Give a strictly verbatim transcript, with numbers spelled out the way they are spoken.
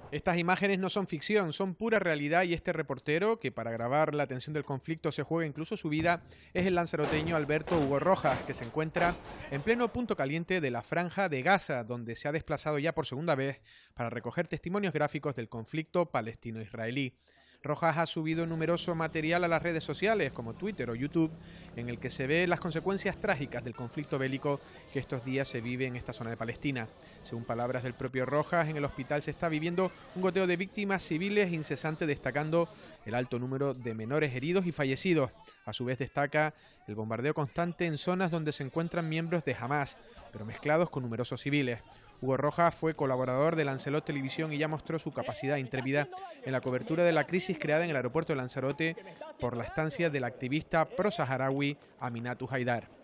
Estas imágenes no son ficción, son pura realidad y este reportero, que para grabar la tensión del conflicto se juega incluso su vida, es el lanzaroteño Alberto Hugo Rojas, que se encuentra en pleno punto caliente de la Franja de Gaza, donde se ha desplazado ya por segunda vez para recoger testimonios gráficos del conflicto palestino-israelí. Rojas ha subido numeroso material a las redes sociales como Twitter o YouTube en el que se ve las consecuencias trágicas del conflicto bélico que estos días se vive en esta zona de Palestina. Según palabras del propio Rojas, en el hospital se está viviendo un goteo de víctimas civiles incesante, destacando el alto número de menores heridos y fallecidos. A su vez destaca el bombardeo constante en zonas donde se encuentran miembros de Hamás, pero mezclados con numerosos civiles. Hugo Rojas fue colaborador de Lancelot Televisión y ya mostró su capacidad intrépida en la cobertura de la crisis creada en el aeropuerto de Lanzarote por la estancia del activista pro-saharaui Aminatou Haidar.